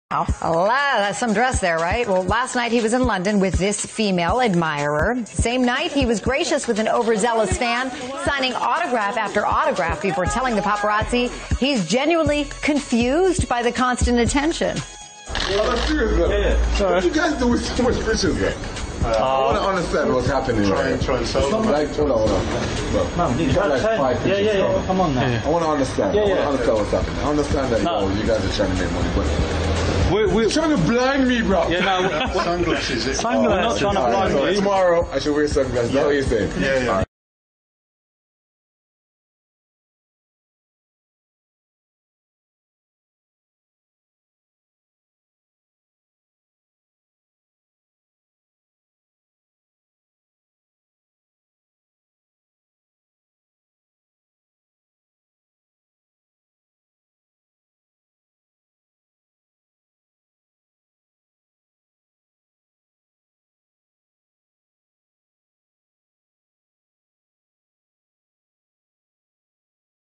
Wow, some dress there, right? Well, last night he was in London with this female admirer. Same night, he was gracious with an overzealous fan, signing autograph after autograph before telling the paparazzi he's genuinely confused by the constant attention. Oh, that's serious, though. Yeah. What you guys do with so much pictures, though? I want to understand what's happening right Try and solve it. Like, hold on. Look, you got like 5 pictures. Yeah. Come on now. I want to understand. I want to understand what's happening. I understand that you guys are trying to make money, but we're trying to blind me, bro. Yeah, no. Sunglasses. Sunglasses. We're not trying to blind you. Tomorrow, I should wear sunglasses. That's what you're saying. Yeah.